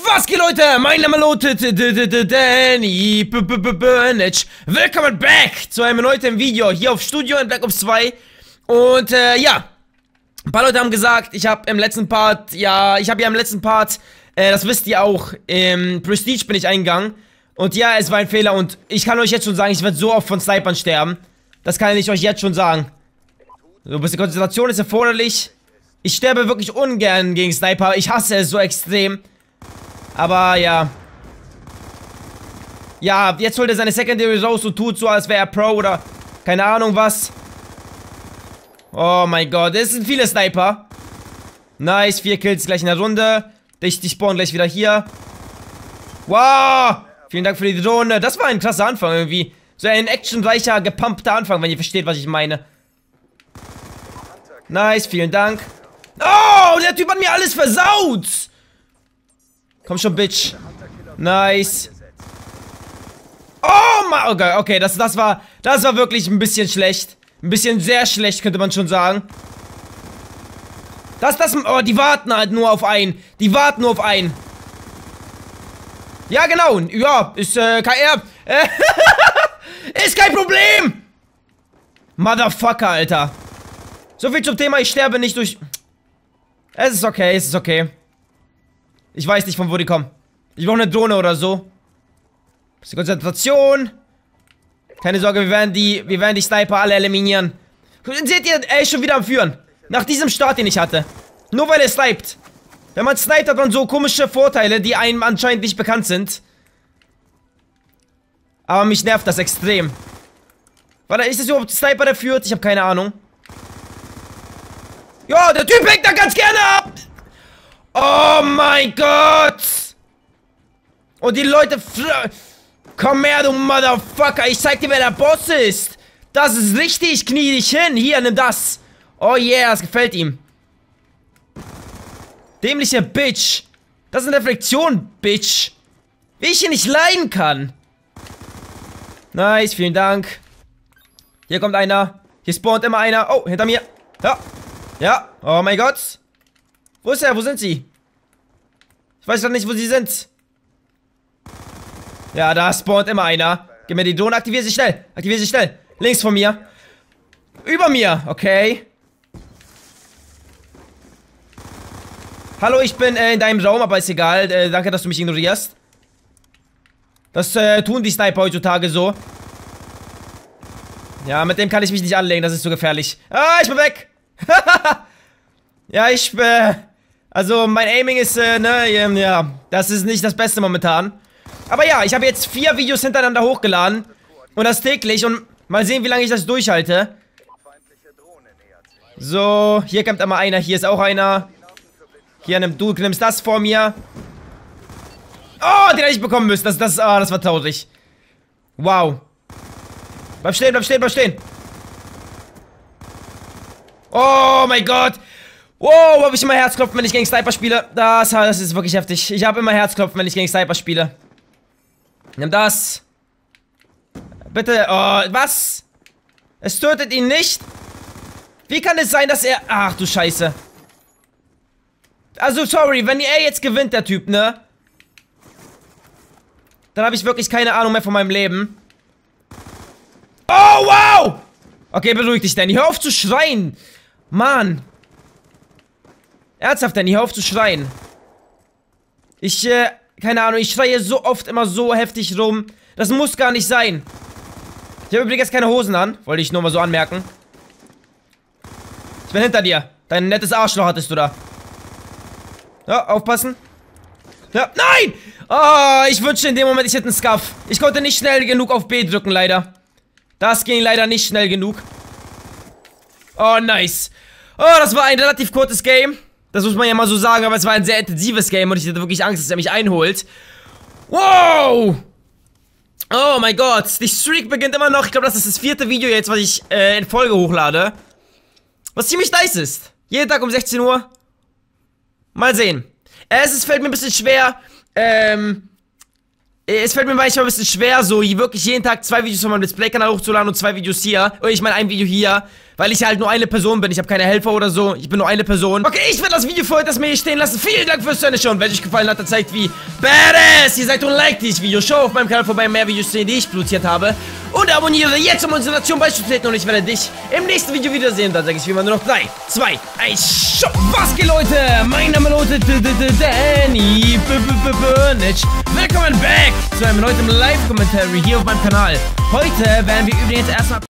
Was geht, Leute? Mein Name lautet Danny Burnage. Willkommen back zu einem neuen Video hier auf Studio in Black Ops 2. Und ja, ein paar Leute haben gesagt, ich habe im letzten Part, das wisst ihr auch, im Prestige bin ich eingegangen. Und ja, es war ein Fehler und ich kann euch jetzt schon sagen, ich werde so oft von Snipern sterben. Das kann ich euch jetzt schon sagen. So ein bisschen Konzentration ist erforderlich. Ich sterbe wirklich ungern gegen Sniper. Ich hasse es so extrem. Aber ja. Ja, jetzt holt er seine Secondary raus und tut so, als wäre er Pro oder keine Ahnung was. Oh mein Gott, es sind viele Sniper. Nice, 4 Kills gleich in der Runde. Die spawnen gleich wieder hier. Wow, vielen Dank für die Drohne. Das war ein krasser Anfang irgendwie. So ein actionreicher, gepumpter Anfang, wenn ihr versteht, was ich meine. Nice, vielen Dank. Oh, der Typ hat mir alles versaut. Komm schon, Bitch. Nice. Oh mein Gott, okay, das war wirklich ein bisschen schlecht. Ein bisschen sehr schlecht, könnte man schon sagen. Oh, die warten halt nur auf einen. Die warten nur auf einen. Ja, genau. Ja, ist, KR. Ist kein Problem. Motherfucker, Alter. So viel zum Thema, ich sterbe nicht durch... Es ist okay, es ist okay. Ich weiß nicht, von wo die kommen. Ich brauche eine Drohne oder so. Bisschen Konzentration. Keine Sorge, wir werden die Sniper alle eliminieren. Seht ihr, er ist schon wieder am Führen. Nach diesem Start, den ich hatte. Nur weil er sniped. Wenn man sniped, hat man so komische Vorteile, die einem anscheinend nicht bekannt sind. Aber mich nervt das extrem. Warte, ist das überhaupt Sniper, der führt? Ich habe keine Ahnung. Ja, der Typ hängt da ganz gerne ab. Oh mein Gott. Und die Leute... Komm her, du Motherfucker. Ich zeig dir, wer der Boss ist. Das ist richtig. Knie dich hin. Hier, nimm das. Oh yeah, das gefällt ihm. Dämliche Bitch. Das ist eine Reflexion, Bitch. Wie ich hier nicht leiden kann. Nice, vielen Dank. Hier kommt einer. Hier spawnt immer einer. Oh, hinter mir. Ja. Ja. Oh mein Gott. Wo ist er? Wo sind sie? Ich weiß doch nicht, wo sie sind. Ja, da spawnt immer einer. Gib mir die Drohne. Aktiviere sie schnell. Aktiviere sie schnell. Links von mir. Über mir. Okay. Hallo, ich bin in deinem Raum, aber ist egal. Danke, dass du mich ignorierst. Das tun die Sniper heutzutage so. Ja, mit dem kann ich mich nicht anlegen. Das ist zu gefährlich. Ah, ich bin weg. Ja, also mein Aiming ist, ja, das ist nicht das Beste momentan. Aber ja, ich habe jetzt 4 Videos hintereinander hochgeladen. Und das täglich. Und mal sehen, wie lange ich das durchhalte. So, hier kommt immer einer. Hier ist auch einer. Hier, du nimmst das vor mir. Oh, den hätte ich bekommen müssen. Das war traurig. Wow. Bleib stehen, bleib stehen, bleib stehen. Oh mein Gott. Wow, habe ich immer Herzklopfen, wenn ich gegen Sniper spiele. Das ist wirklich heftig. Ich habe immer Herzklopfen, wenn ich gegen Sniper spiele. Nimm das. Bitte. Oh, was? Es tötet ihn nicht. Wie kann es sein, dass er... Ach du Scheiße. Also, sorry, wenn er jetzt gewinnt, der Typ, ne? Dann habe ich wirklich keine Ahnung mehr von meinem Leben. Oh, wow! Okay, beruhig dich, Danny. Hör auf zu schreien. Mann. Ernsthaft, Danny, hör auf zu schreien. Keine Ahnung, ich schreie so oft immer so heftig rum. Das muss gar nicht sein. Ich habe übrigens keine Hosen an. Wollte ich nur mal so anmerken. Ich bin hinter dir. Dein nettes Arschloch hattest du da. Ja, aufpassen. Ja, nein! Oh, ich wünschte in dem Moment, ich hätte einen Scuff. Ich konnte nicht schnell genug auf B drücken, leider. Das ging leider nicht schnell genug. Oh, nice. Oh, das war ein relativ kurzes Game. Das muss man ja mal so sagen, aber es war ein sehr intensives Game und ich hatte wirklich Angst, dass er mich einholt. Wow! Oh mein Gott, die Streak beginnt immer noch. Ich glaube, das ist das 4. Video jetzt, was ich in Folge hochlade. Was ziemlich nice ist. Jeden Tag um 16 Uhr. Mal sehen. Es fällt mir ein bisschen schwer, Es fällt mir manchmal ein bisschen schwer, so wirklich jeden Tag 2 Videos von meinem Let's Play-Kanal hochzuladen und 2 Videos hier. Oder ich meine ein Video hier, weil ich halt nur eine Person bin. Ich habe keine Helfer oder so. Ich bin nur eine Person. Okay, ich werde das Video für heute erstmal hier stehen lassen. Vielen Dank fürs Zuschauen. Wenn euch gefallen hat, dann zeigt wie badass ihr seid und liked dieses Video. Schau auf meinem Kanal vorbei, mehr Videos sehen, die ich produziert habe. Und abonniere jetzt, um unsere Nation beizutreten. Und ich werde dich im nächsten Video wiedersehen. Dann sage ich wie immer nur noch 3, 2, 1, Schau. Was geht, Leute? Mein Name lautet Danny Burnage. Willkommen back zu einem neuen Live-Commentary hier auf meinem Kanal. Heute werden wir übrigens erstmal